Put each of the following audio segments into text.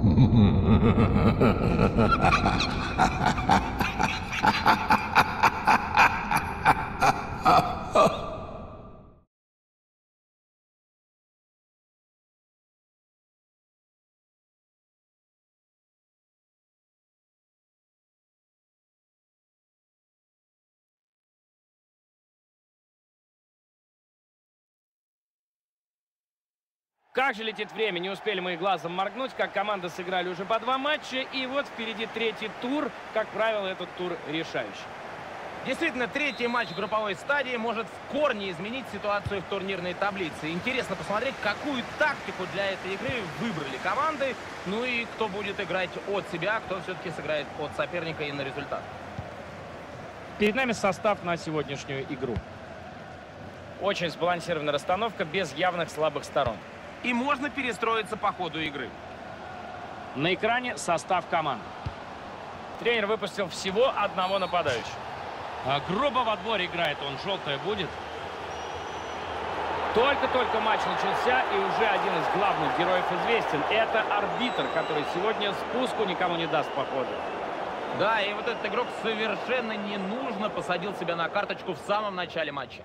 Как же летит время, не успели мы и глазом моргнуть, как команды сыграли уже по 2 матча, и вот впереди третий тур, как правило, этот тур решающий. Действительно, третий матч в групповой стадии может в корне изменить ситуацию в турнирной таблице. Интересно посмотреть, какую тактику для этой игры выбрали команды, ну и кто будет играть от себя, кто все-таки сыграет от соперника и на результат. Перед нами состав на сегодняшнюю игру. Очень сбалансированная расстановка, без явных слабых сторон. И можно перестроиться по ходу игры. На экране состав команд. Тренер выпустил всего одного нападающего. Грубо в отборе играет он. Желтая будет. Только-только матч начался, и уже один из главных героев известен. Это арбитр, который сегодня спуску никому не даст по ходу. Да, и вот этот игрок совершенно ненужно посадил себя на карточку в самом начале матча.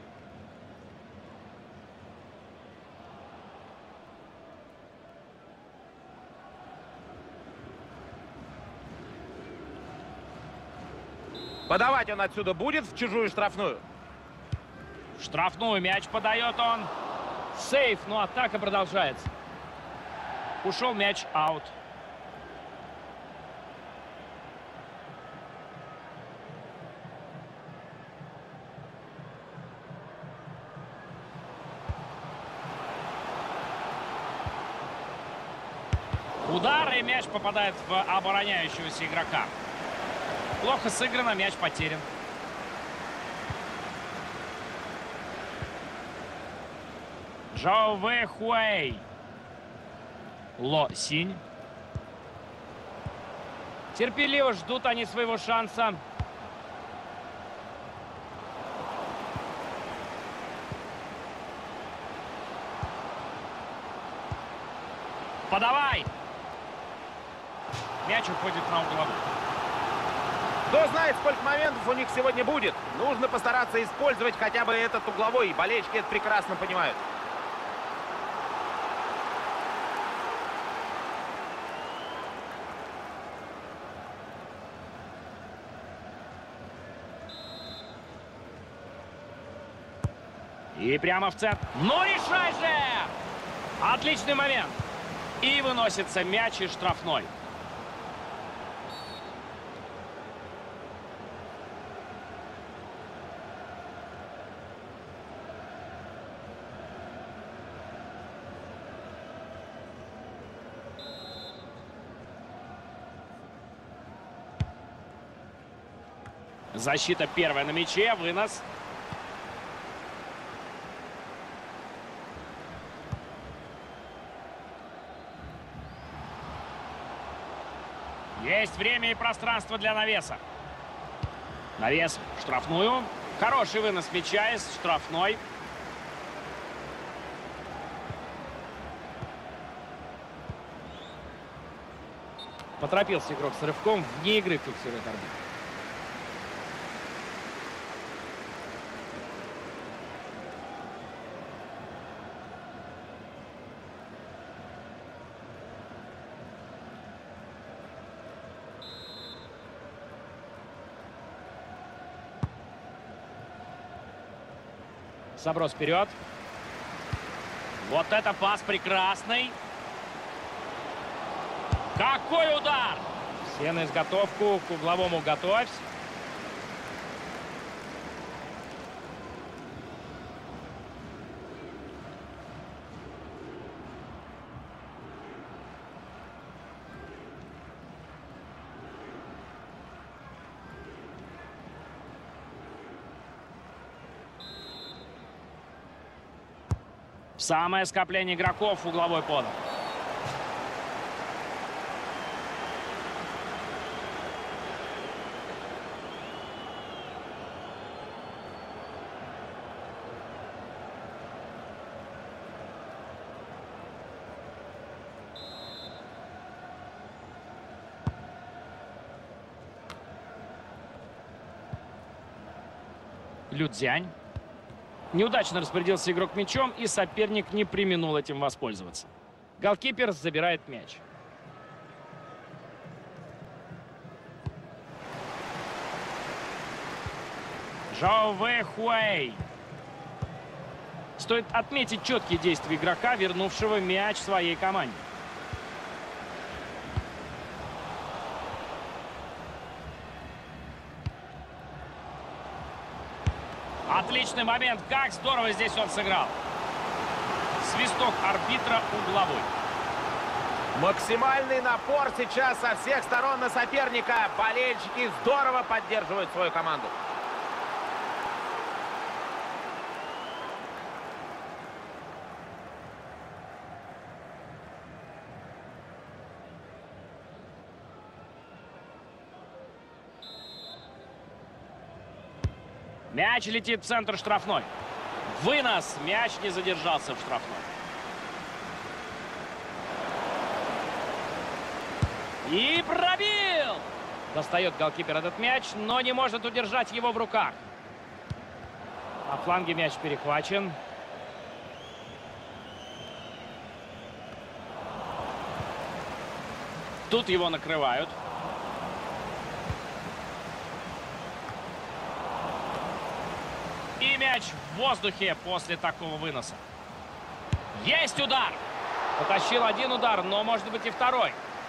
Подавать он отсюда будет в чужую штрафную. Штрафную мяч подает он. Сейф, но атака продолжается. Ушел мяч, аут. Удар, и мяч попадает в обороняющегося игрока. Плохо сыграно, мяч потерян. Джоу Вэй Хуэй. Ло Синь. Терпеливо ждут они своего шанса. Подавай! Мяч уходит на угловую. Кто знает, сколько моментов у них сегодня будет. Нужно постараться использовать хотя бы этот угловой. Болельщики это прекрасно понимают. И прямо в центр. Ну решай же! Отличный момент. И выносится мяч из штрафной. Защита первая на мяче, вынос. Есть время и пространство для навеса. Навес в штрафную. Хороший вынос мяча из штрафной. Поторопился игрок с рывком. Вне игры фиксирует арбитр. Заброс вперед. Вот это пас прекрасный. Какой удар! Все на изготовку, к угловому готовься. Самое скопление игроков в угловой подал. Людзянь. Неудачно распорядился игрок мячом, и соперник не преминул этим воспользоваться. Голкипер забирает мяч. Жоу Вэйхуэй. Стоит отметить четкие действия игрока, вернувшего мяч своей команде. Отличный момент. Как здорово здесь он сыграл. Свисток арбитра угловой. Максимальный напор сейчас со всех сторон на соперника. Болельщики здорово поддерживают свою команду. Мяч летит в центр штрафной. Вынос. Мяч не задержался в штрафной. И пробил! Достает голкипер этот мяч, но не может удержать его в руках. На фланге мяч перехвачен. Тут его накрывают. И мяч в воздухе после такого выноса. Есть удар! Потащил один удар, но может быть и второй.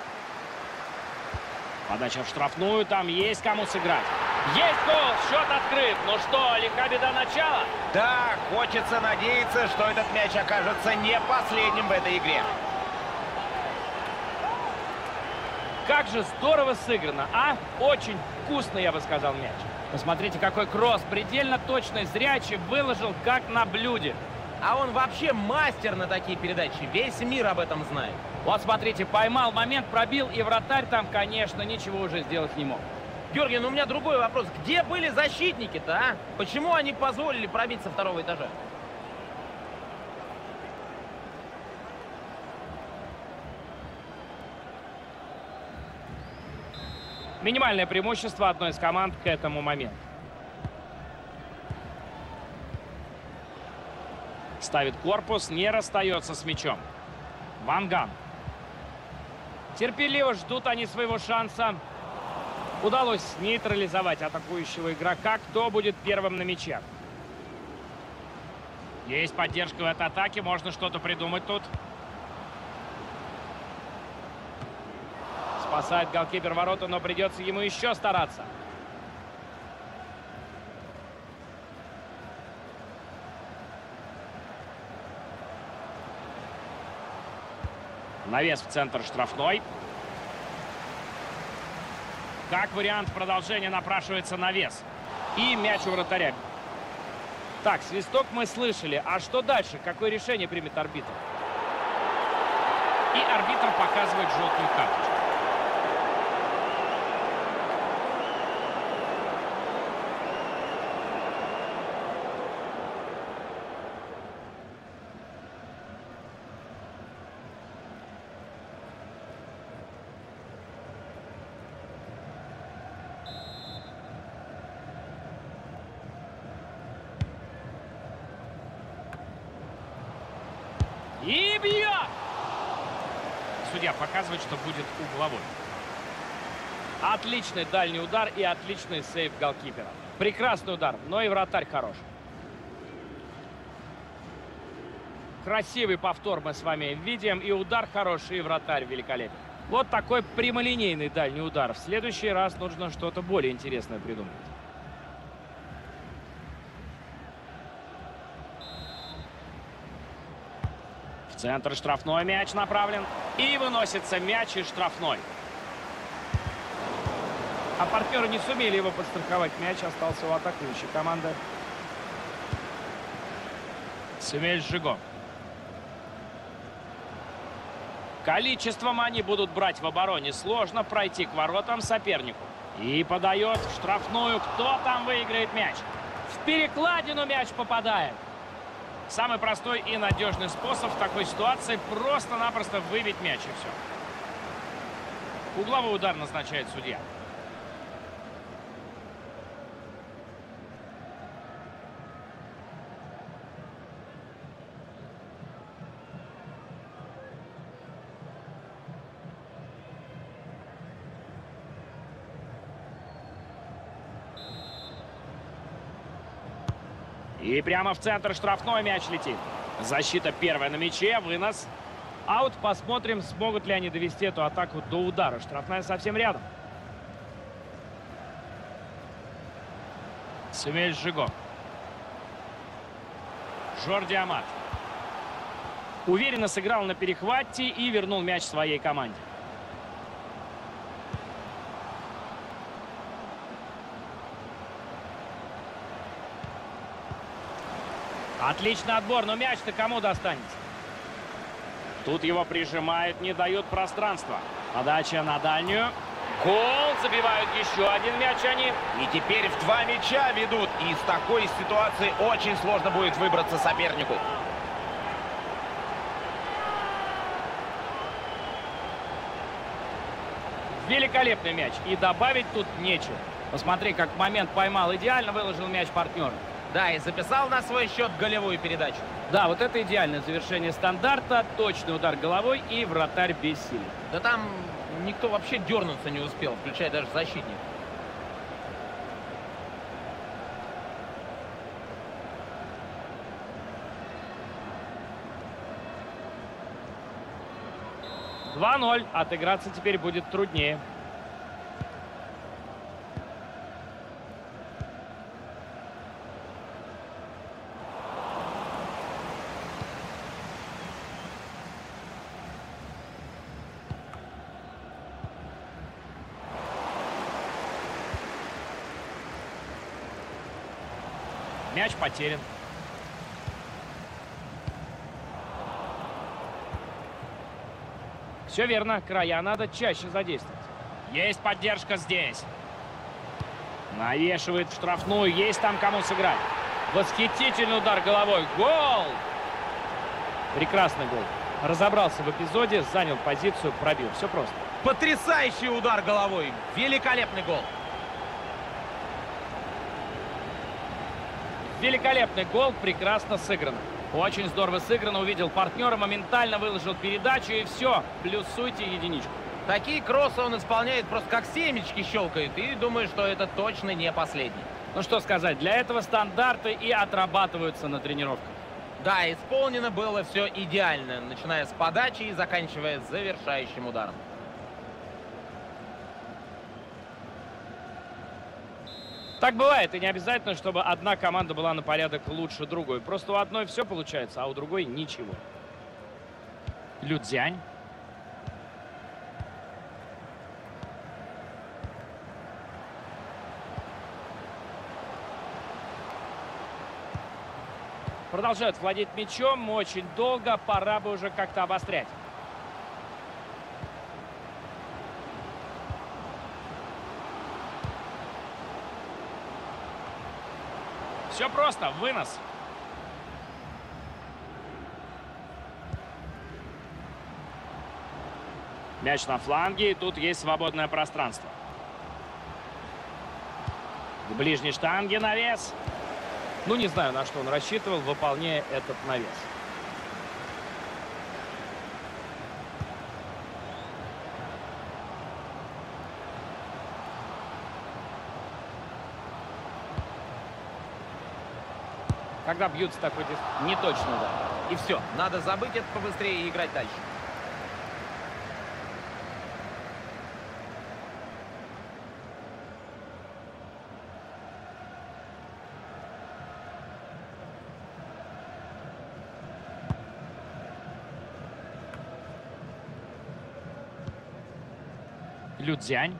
Подача в штрафную, там есть кому сыграть. Есть гол, счет открыт. Ну что, лиха беда начала? Да, хочется надеяться, что этот мяч окажется не последним в этой игре. Как же здорово сыграно, а? Очень вкусно, я бы сказал, мяч. Посмотрите, какой кросс. Предельно точный, зрячий, выложил как на блюде. А он вообще мастер на такие передачи. Весь мир об этом знает. Вот смотрите, поймал момент, пробил, и вратарь там, конечно, ничего уже сделать не мог. Георгий, ну у меня другой вопрос. Где были защитники-то, а? Почему они позволили пробить со второго этажа? Минимальное преимущество одной из команд к этому моменту. Ставит корпус, не расстается с мячом. Ван Ган. Терпеливо ждут они своего шанса. Удалось нейтрализовать атакующего игрока. Кто будет первым на мяче? Есть поддержка в этой атаке. Можно что-то придумать тут. Спасает голкипер ворота, но придется ему еще стараться. Навес в центр штрафной. Как вариант продолжения напрашивается навес. И мяч у вратаря. Так, свисток мы слышали. А что дальше? Какое решение примет арбитр? И арбитр показывает желтую карточку. И бьет! Судья показывает, что будет угловой. Отличный дальний удар и отличный сейв голкипера. Прекрасный удар, но и вратарь хорош. Красивый повтор мы с вами видим. И удар хороший, и вратарь великолепен. Вот такой прямолинейный дальний удар. В следующий раз нужно что-то более интересное придумать. В центр штрафной мяч направлен. И выносится мяч из штрафной. А партнеры не сумели его подстраховать. Мяч остался у атакующей команды. Семель Жигов. Количеством они будут брать в обороне. Сложно пройти к воротам сопернику. И подает в штрафную. Кто там выиграет мяч? В перекладину мяч попадает. Самый простой и надежный способ в такой ситуации просто-напросто выбить мяч, и все. Угловой удар назначает судья. И прямо в центр штрафной мяч летит. Защита первая на мяче, вынос. Аут, посмотрим, смогут ли они довести эту атаку до удара. Штрафная совсем рядом. Сэмюэль Жиго. Жорди Амат. Уверенно сыграл на перехвате и вернул мяч своей команде. Отличный отбор, но мяч-то кому достанется? Тут его прижимают, не дают пространства. Подача на дальнюю. Гол! Забивают еще один мяч они. И теперь в 2 мяча ведут. И из такой ситуации очень сложно будет выбраться сопернику. Великолепный мяч. И добавить тут нечего. Посмотри, как в момент поймал. Идеально выложил мяч партнеру. Да, и записал на свой счет голевую передачу. Да, вот это идеальное завершение стандарта. Точный удар головой и вратарь бессилен. Да там никто вообще дернуться не успел, включая даже защитник. — 2-0. Отыграться теперь будет труднее. Мяч потерян. Все верно, края надо чаще задействовать. Есть поддержка здесь. Навешивает в штрафную, есть там кому сыграть. Восхитительный удар головой. Гол! Прекрасный гол. Разобрался в эпизоде, занял позицию, пробил. Все просто. Потрясающий удар головой. Великолепный гол. Великолепный гол, прекрасно сыграно. Очень здорово сыграно, увидел партнера, моментально выложил передачу и все, плюсуйте единичку. Такие кроссы он исполняет просто как семечки щелкает. И думаю, что это точно не последний. Ну что сказать, для этого стандарты и отрабатываются на тренировках. Да, исполнено было все идеально, начиная с подачи и заканчивая завершающим ударом. Так бывает, и не обязательно, чтобы одна команда была на порядок лучше другой. Просто у одной все получается, а у другой ничего. Людзянь. Продолжают владеть мячом очень долго, пора бы уже как-то обострять. Все просто, вынос. Мяч на фланге, и тут есть свободное пространство. К ближней штанге навес. Ну, не знаю, на что он рассчитывал, выполняя этот навес. Когда бьют с такой дистанции, не точно, да. И все, надо забыть это побыстрее и играть дальше. Людзянь.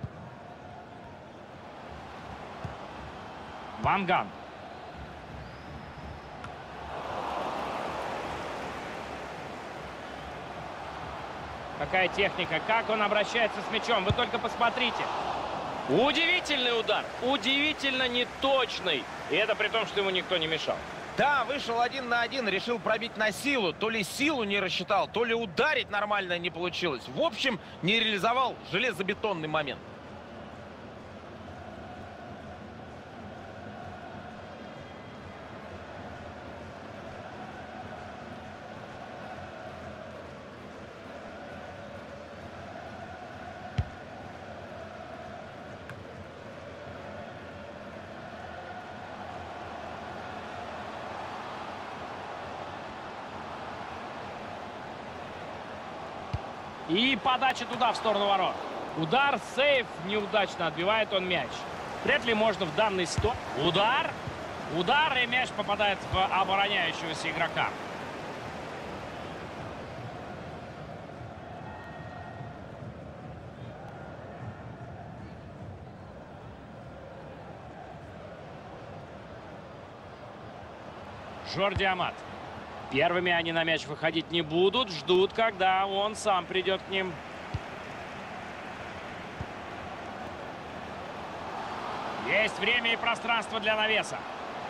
Ванган. Какая техника, как он обращается с мячом, вы только посмотрите. Удивительный удар, удивительно неточный. И это при том, что ему никто не мешал. Да, вышел 1 на 1, решил пробить на силу. То ли силу не рассчитал, то ли ударить нормально не получилось. В общем, не реализовал железобетонный момент. И подача туда, в сторону ворот. Удар, сейф, неудачно отбивает он мяч. Вряд ли можно в данной ситуации. Удар. Удар, и мяч попадает в обороняющегося игрока. Жорди Амат. Первыми они на мяч выходить не будут. Ждут, когда он сам придет к ним. Есть время и пространство для навеса.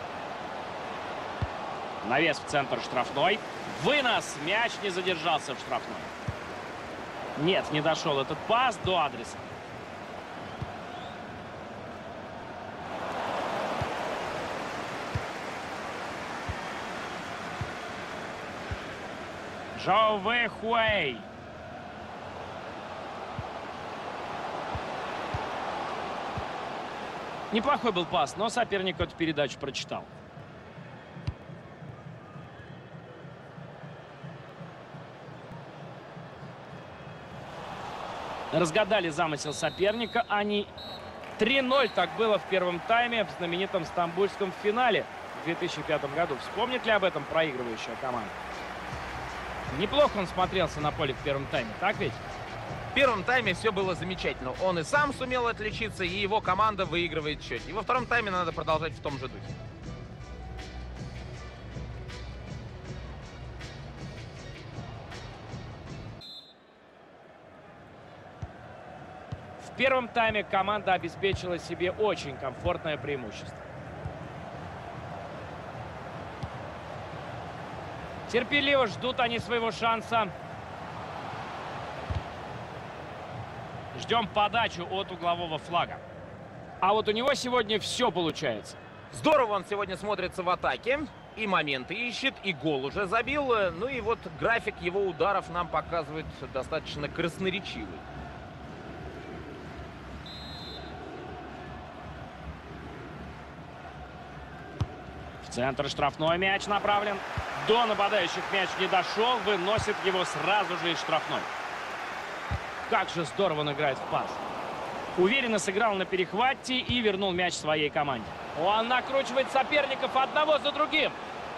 Навес в центр штрафной. Вынос. Мяч не задержался в штрафной. Нет, не дошел этот пас до адреса. Жоу Вэй Хуэй. Неплохой был пас, но соперник эту передачу прочитал. Разгадали замысел соперника. Они 3-0 так было в первом тайме в знаменитом стамбульском финале в 2005 году. Вспомнит ли об этом проигрывающая команда? Неплохо он смотрелся на поле в первом тайме, так ведь? В первом тайме все было замечательно. Он и сам сумел отличиться, и его команда выигрывает счет. И во втором тайме надо продолжать в том же духе. В первом тайме команда обеспечила себе очень комфортное преимущество. Терпеливо ждут они своего шанса. Ждем подачу от углового флага. А вот у него сегодня все получается. Здорово он сегодня смотрится в атаке. И моменты ищет, и гол уже забил. Ну и вот график его ударов нам показывает достаточно красноречивый. В центр штрафной мяч направлен. До нападающих мяч не дошел. Выносит его сразу же из штрафной. Как же здорово он играет в пас. Уверенно сыграл на перехвате и вернул мяч своей команде. Он накручивает соперников одного за другим.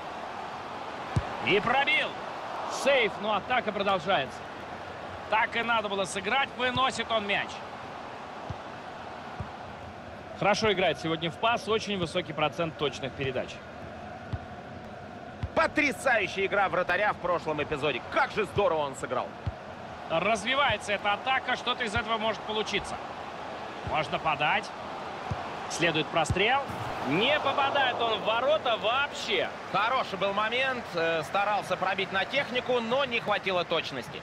И пробил. Сейф, но атака продолжается. Так и надо было сыграть. Выносит он мяч. Хорошо играет сегодня в пас. Очень высокий процент точных передач. Потрясающая игра вратаря в прошлом эпизоде. Как же здорово он сыграл. Развивается эта атака. Что-то из этого может получиться. Можно подать. Следует прострел. Не попадает он в ворота вообще. Хороший был момент. Старался пробить на технику, но не хватило точности.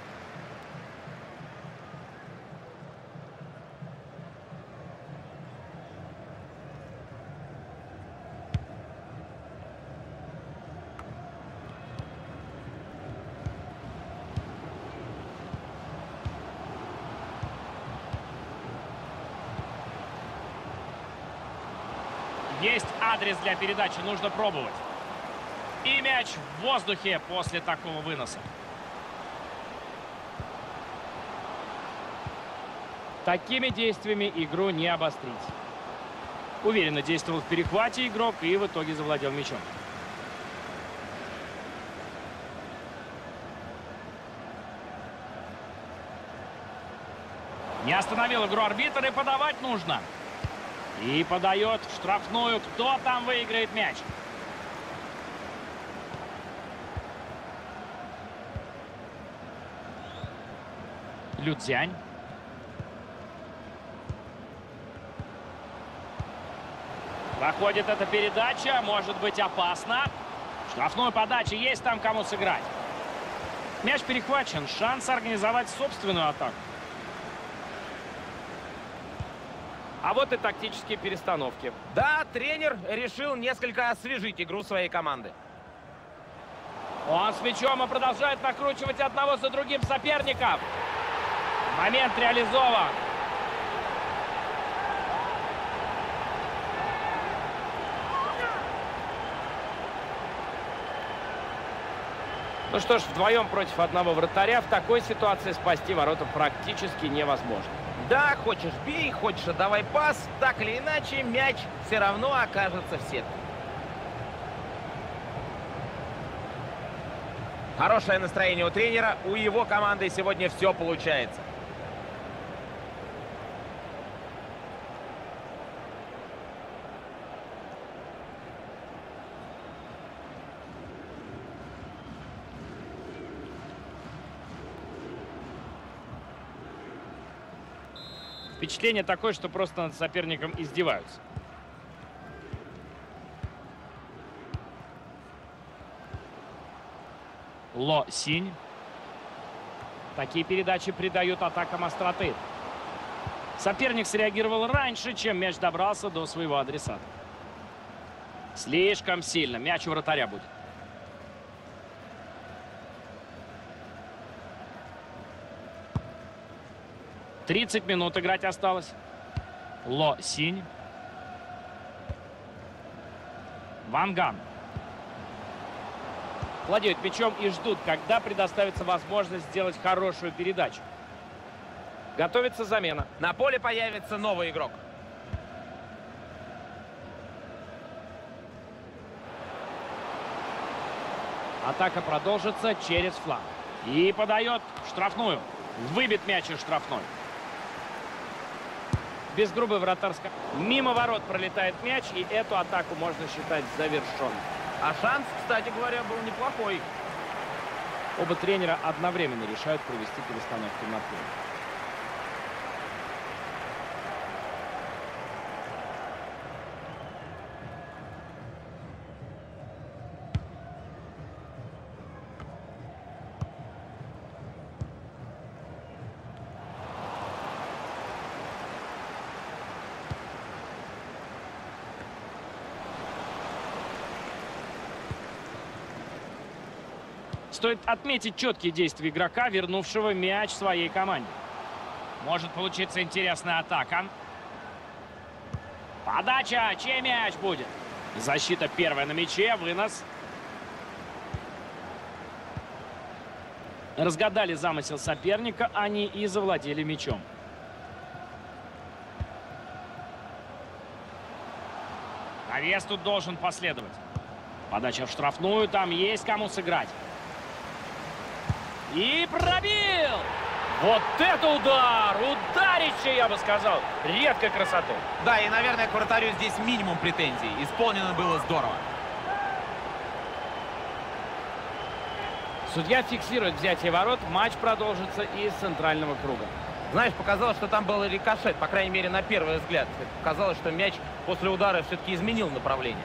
Есть адрес для передачи, нужно пробовать. И мяч в воздухе после такого выноса. Такими действиями игру не обострить. Уверенно действовал в перехвате игрок и в итоге завладел мячом. Не остановил игру арбитр, и подавать нужно. И подает в штрафную. Кто там выиграет мяч? Люцзянь. Проходит эта передача. Может быть опасно. Штрафную подачу. Есть там кому сыграть. Мяч перехвачен. Шанс организовать собственную атаку. А вот и тактические перестановки. Да, тренер решил несколько освежить игру своей команды. Он с мячом и продолжает накручивать одного за другим соперников. Момент реализован. Ну что ж, вдвоем против одного вратаря в такой ситуации спасти ворота практически невозможно. Да, хочешь бей, хочешь отдавай пас, так или иначе мяч все равно окажется в сетке. Хорошее настроение у тренера, у его команды сегодня все получается. Впечатление такое, что просто над соперником издеваются. Ло Синь. Такие передачи придают атакам остроты. Соперник среагировал раньше, чем мяч добрался до своего адресата. Слишком сильно. Мяч у вратаря будет. «30 минут играть осталось». Ло Синь. Ван Ган. Владеют мячом и ждут, когда предоставится возможность сделать хорошую передачу. Готовится замена. На поле появится новый игрок. Атака продолжится через фланг. И подает в штрафную. Выбит мяч из штрафной. Без грубой вратарской. Мимо ворот пролетает мяч, и эту атаку можно считать завершенной. А шанс, кстати говоря, был неплохой. Оба тренера одновременно решают провести перестановку на поле. Стоит отметить четкие действия игрока, вернувшего мяч своей команде. Может получиться интересная атака. Подача. Чей мяч будет? Защита первая на мяче. Вынос. Разгадали замысел соперника. Они и завладели мячом. Навес тут должен последовать. Подача в штрафную. Там есть кому сыграть. И пробил! Вот это удар! Ударище, я бы сказал. Редкой красоты. Да, и, наверное, к вратарю здесь минимум претензий. Исполнено было здорово. Судья фиксирует взятие ворот. Матч продолжится из центрального круга. Знаешь, показалось, что там был рикошет, по крайней мере, на первый взгляд. Показалось, что мяч после удара все-таки изменил направление.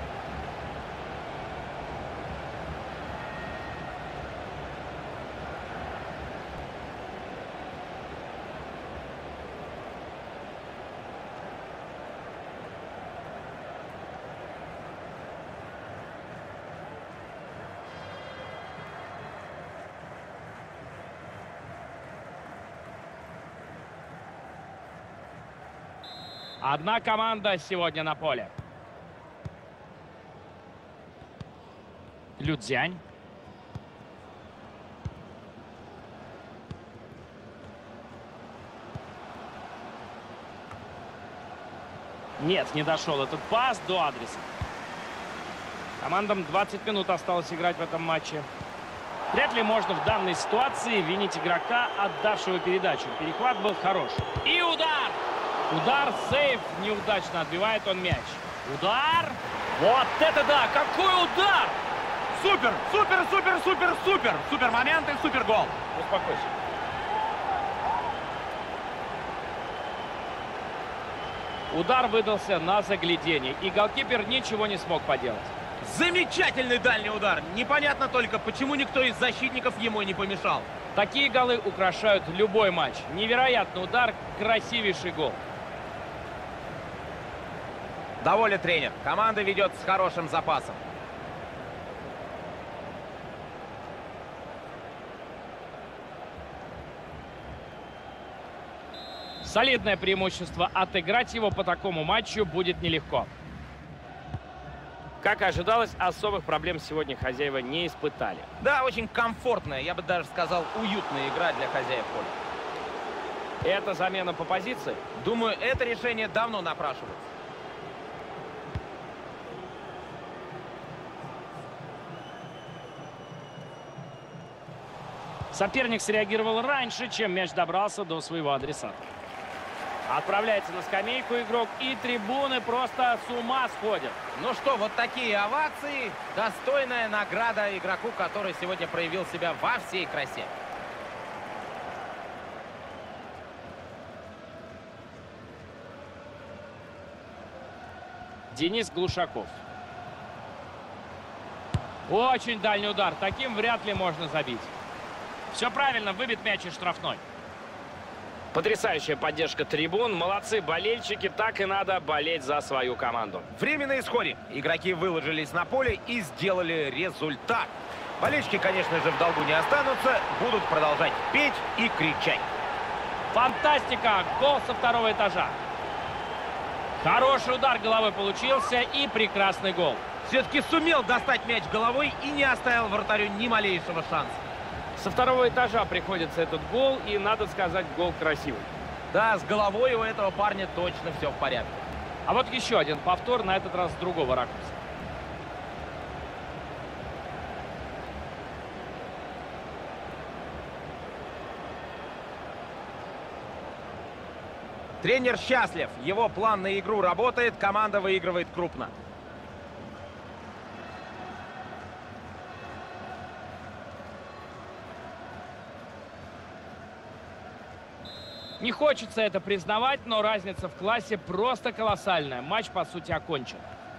Одна команда сегодня на поле. Людзянь. Нет, не дошел этот пас до адреса. Командам 20 минут осталось играть в этом матче. Вряд ли можно в данной ситуации винить игрока, отдавшего передачу. Перехват был хорош. И удар! Удар, сейв, неудачно отбивает он мяч. Удар! Вот это да! Какой удар! Супер, супер, супер, супер, супер! Супер момент и супер гол. Успокойся. Удар выдался на загляденье, и голкипер ничего не смог поделать. Замечательный дальний удар. Непонятно только, почему никто из защитников ему не помешал. Такие голы украшают любой матч. Невероятный удар, красивейший гол. Доволен тренер. Команда ведет с хорошим запасом. Солидное преимущество. Отыграть его по такому матчу будет нелегко. Как и ожидалось, особых проблем сегодня хозяева не испытали. Да, очень комфортная, я бы даже сказал, уютная игра для хозяев поля. Это замена по позиции? Думаю, это решение давно напрашивается. Соперник среагировал раньше, чем мяч добрался до своего адресата. Отправляется на скамейку игрок, и трибуны просто с ума сходят. Ну что, вот такие овации. Достойная награда игроку, который сегодня проявил себя во всей красе. Денис Глушаков. Очень дальний удар. Таким вряд ли можно забить. Все правильно, выбит мяч из штрафной. Потрясающая поддержка трибун. Молодцы болельщики. Так и надо болеть за свою команду. Время на исходе. Игроки выложились на поле и сделали результат. Болельщики, конечно же, в долгу не останутся. Будут продолжать петь и кричать. Фантастика! Гол со второго этажа. Хороший удар головой получился и прекрасный гол. Все-таки сумел достать мяч головой и не оставил вратарю ни малейшего шанса. Со второго этажа приходится этот гол, и, надо сказать, гол красивый. Да, с головой у этого парня точно все в порядке. А вот еще один повтор, на этот раз с другого ракурса. Тренер счастлив. Его план на игру работает, команда выигрывает крупно. Не хочется это признавать, но разница в классе просто колоссальная. Матч, по сути, окончен.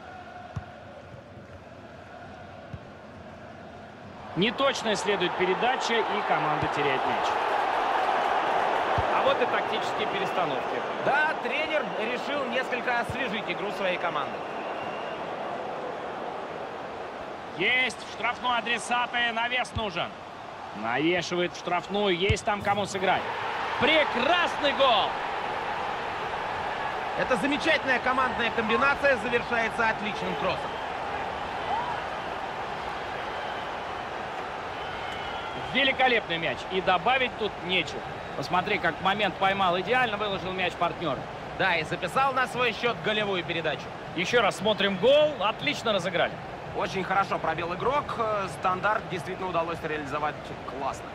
Неточно следует передача, и команда теряет мяч. А вот и тактические перестановки. Да, тренер решил несколько освежить игру своей команды. Есть в штрафной адресаты, навес нужен. Навешивает в штрафную, есть там кому сыграть. Прекрасный гол! Эта замечательная командная комбинация завершается отличным кроссом. Великолепный мяч. И добавить тут нечего. Посмотри, как момент поймал. Идеально выложил мяч партнеру. Да, и записал на свой счет голевую передачу. Еще раз смотрим гол. Отлично разыграли. Очень хорошо пробил игрок. Стандарт действительно удалось реализовать классно.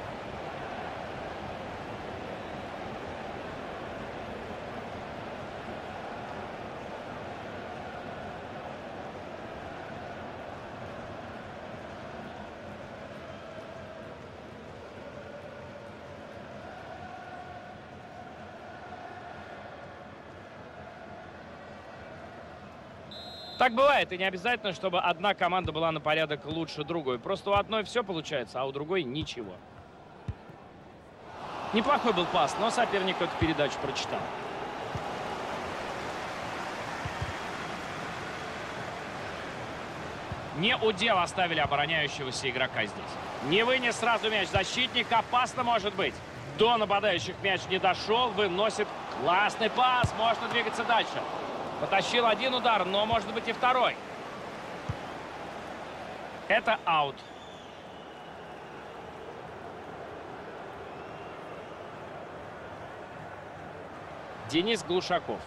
Так бывает, и не обязательно, чтобы одна команда была на порядок лучше другой. Просто у одной все получается, а у другой ничего. Неплохой был пас, но соперник эту передачу прочитал. Не удел оставили обороняющегося игрока здесь. Не вынес сразу мяч защитник, опасно может быть. До нападающих мяч не дошел, выносит классный пас, можно двигаться дальше. Потащил один удар, но может быть и второй. Это аут. Денис Глушаков.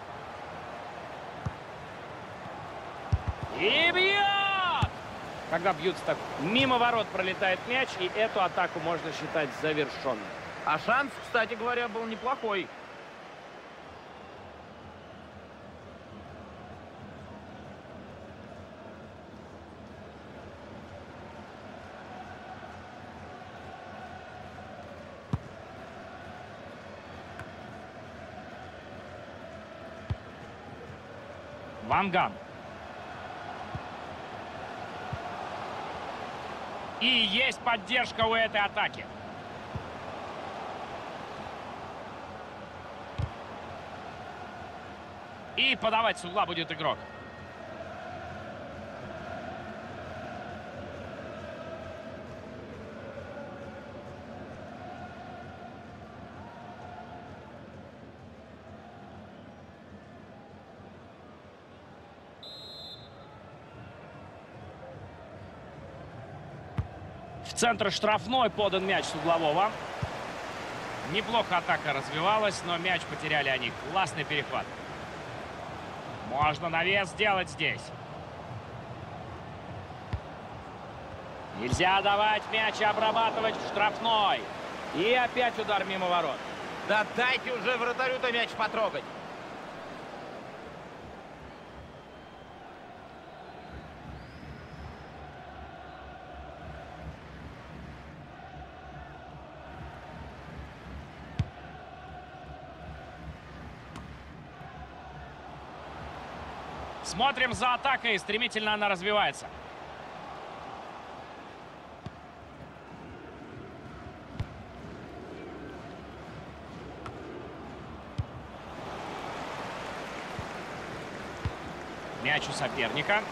И бьет! Когда бьются так, мимо ворот пролетает мяч, и эту атаку можно считать завершенной. А шанс, кстати говоря, был неплохой. Ванган. И есть поддержка у этой атаки. И подавать с угла будет игрок. центр штрафной, подан мяч с углового. Неплохо атака развивалась, но мяч потеряли они. Классный перехват. Можно навес сделать здесь. Нельзя давать мяч и обрабатывать в штрафной. И опять удар мимо ворот. Да дайте уже вратарю-то мяч потрогать. Смотрим за атакой. Стремительно она развивается. Мяч у соперника.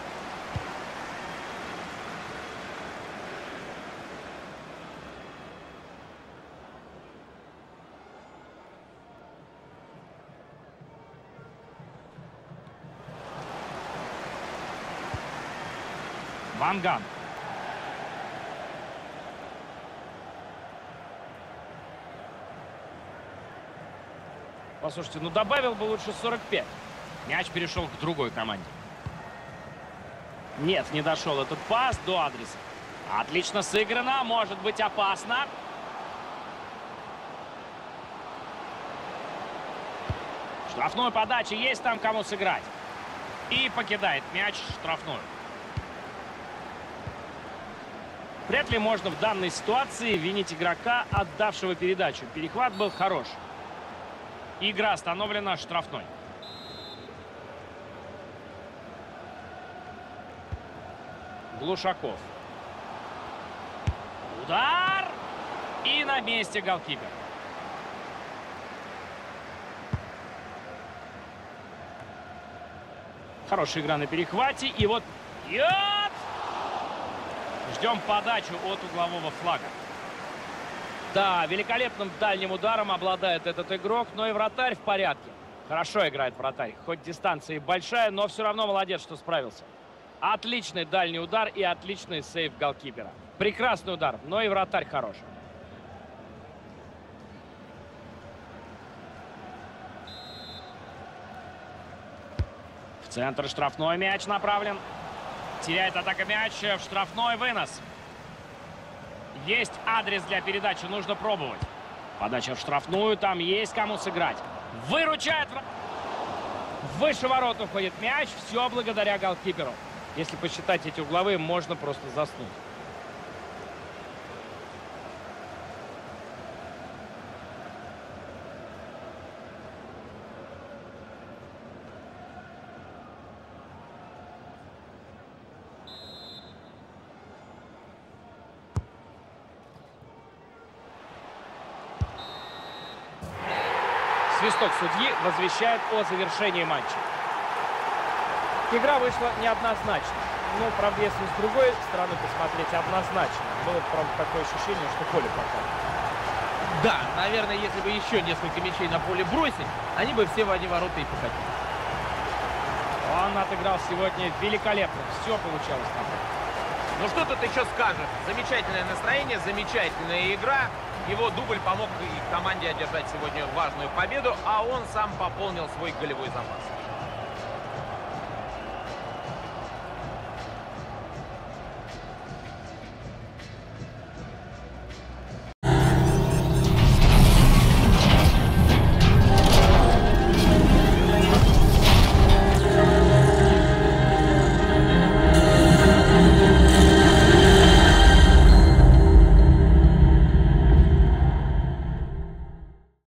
Ванган. Послушайте, ну добавил бы лучше 45. Мяч перешел к другой команде. Нет, не дошел этот пас до адреса. Отлично сыграно, может быть опасно. Штрафную подачу, есть там кому сыграть. И покидает мяч штрафную. Вряд ли можно в данной ситуации винить игрока, отдавшего передачу. Перехват был хорош. Игра остановлена штрафной. Глушаков. Удар! И на месте голкипер. Хорошая игра на перехвате. И вот... Ждем подачу от углового флага. Да, великолепным дальним ударом обладает этот игрок, но и вратарь в порядке. Хорошо играет вратарь. Хоть дистанция и большая, но все равно молодец, что справился. Отличный дальний удар и отличный сейв голкипера. Прекрасный удар, но и вратарь хорош. В центр штрафной мяч направлен. Теряет атака мяч, в штрафной вынос. Есть адрес для передачи, нужно пробовать. Подача в штрафную, там есть кому сыграть. Выручает. Выше ворот уходит мяч, все благодаря голкиперу. Если посчитать эти угловые, можно просто заснуть. Свисток судьи возвещает о завершении матча. Игра вышла неоднозначно. Но, правда, если с другой стороны посмотреть, однозначно. Было, правда, такое ощущение, что поле попало. Да, наверное, если бы еще несколько мячей на поле бросить, они бы все в одни ворота и покатились. Он отыграл сегодня великолепно. Все получалось там. Ну что тут еще скажешь? Замечательное настроение, замечательная игра. Его дубль помог и команде одержать сегодня важную победу, а он сам пополнил свой голевой запас.